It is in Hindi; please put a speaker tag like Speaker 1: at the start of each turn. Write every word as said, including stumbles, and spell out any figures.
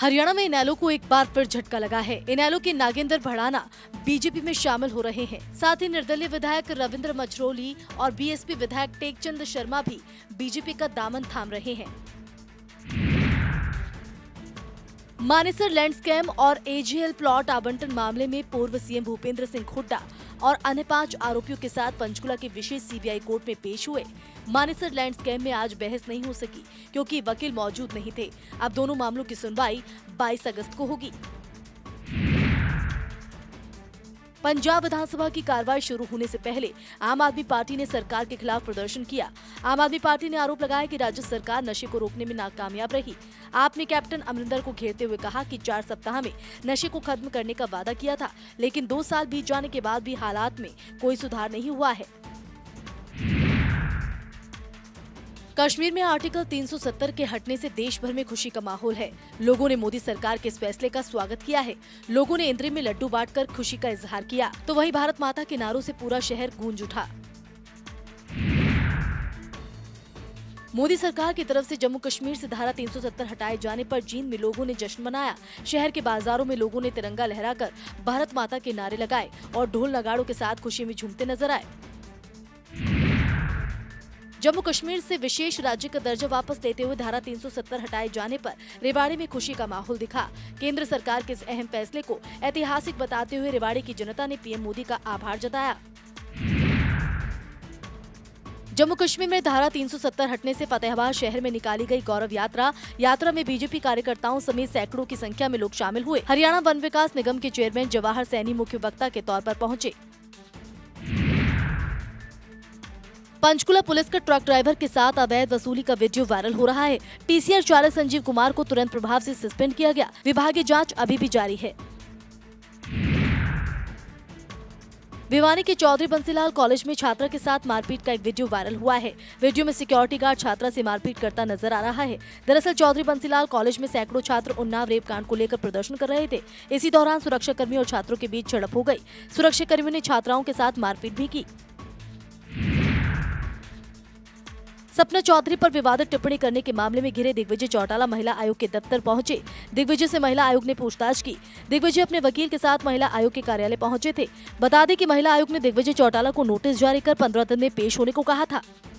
Speaker 1: हरियाणा में इनेलो को एक बार फिर झटका लगा है। इनेलो के नागेंद्र भड़ाना बीजेपी में शामिल हो रहे हैं। साथ ही निर्दलीय विधायक रविंद्र मछरोली और बीएसपी विधायक टेकचंद शर्मा भी बीजेपी का दामन थाम रहे हैं। मानेसर लैंड स्कैम और एजीएल प्लॉट आवंटन मामले में पूर्व सीएम भूपेंद्र सिंह हुड्डा और अन्य पांच आरोपियों के साथ पंचकुला के विशेष सीबीआई कोर्ट में पेश हुए। मानेसर लैंड स्कैम में आज बहस नहीं हो सकी क्योंकि वकील मौजूद नहीं थे। अब दोनों मामलों की सुनवाई बाईस अगस्त को होगी। पंजाब विधानसभा की कार्रवाई शुरू होने से पहले आम आदमी पार्टी ने सरकार के खिलाफ प्रदर्शन किया। आम आदमी पार्टी ने आरोप लगाया कि राज्य सरकार नशे को रोकने में नाकामयाब रही। आपने कैप्टन अमरिंदर को घेरते हुए कहा कि चार सप्ताह में नशे को खत्म करने का वादा किया था, लेकिन दो साल बीत जाने के बाद भी हालात में कोई सुधार नहीं हुआ है। कश्मीर में आर्टिकल तीन सौ सत्तर के हटने से देश भर में खुशी का माहौल है। लोगों ने मोदी सरकार के इस फैसले का स्वागत किया है। लोगों ने इंद्री में लड्डू बांटकर खुशी का इजहार किया, तो वहीं भारत माता के नारों से पूरा शहर गूंज उठा। मोदी सरकार की तरफ से जम्मू कश्मीर से धारा तीन सौ सत्तर हटाए जाने पर जींद में लोगों ने जश्न मनाया। शहर के बाजारों में लोगों ने तिरंगा लहराकर भारत माता के नारे लगाए और ढोल नगाड़ों के साथ खुशी में झूमते नजर आए। जम्मू कश्मीर से विशेष राज्य का दर्जा वापस लेते हुए धारा तीन सौ सत्तर हटाए जाने पर रेवाड़ी में खुशी का माहौल दिखा। केंद्र सरकार के इस अहम फैसले को ऐतिहासिक बताते हुए रेवाड़ी की जनता ने पीएम मोदी का आभार जताया। जम्मू कश्मीर में धारा तीन सौ सत्तर हटने से फतेहाबाद शहर में निकाली गई गौरव यात्रा यात्रा में बीजेपी कार्यकर्ताओं समेत सैकड़ों की संख्या में लोग शामिल हुए। हरियाणा वन विकास निगम के चेयरमैन जवाहर सैनी मुख्य वक्ता के तौर पर पहुंचे। पंचकुला पुलिस का ट्रक ड्राइवर के साथ अवैध वसूली का वीडियो वायरल हो रहा है। टीसीआर चालक संजीव कुमार को तुरंत प्रभाव से सस्पेंड किया गया। विभागीय जांच अभी भी जारी है। भिवानी के चौधरी बंसीलाल कॉलेज में छात्रा के साथ मारपीट का एक वीडियो वायरल हुआ है। वीडियो में सिक्योरिटी गार्ड छात्रा से मारपीट करता नजर आ रहा है। दरअसल चौधरी बंसीलाल कॉलेज में सैकड़ों छात्र उन्नाव रेप कांड को लेकर प्रदर्शन कर रहे थे। इसी दौरान सुरक्षा कर्मियों और छात्रों के बीच झड़प हो गई। सुरक्षा कर्मियों ने छात्राओं के साथ मारपीट भी की। सपना चौधरी पर विवादित टिप्पणी करने के मामले में घिरे दिग्विजय चौटाला महिला आयोग के दफ्तर पहुंचे। दिग्विजय से महिला आयोग ने पूछताछ की। दिग्विजय अपने वकील के साथ महिला आयोग के कार्यालय पहुंचे थे। बता दें कि महिला आयोग ने दिग्विजय चौटाला को नोटिस जारी कर पंद्रह दिन में पेश होने को कहा था।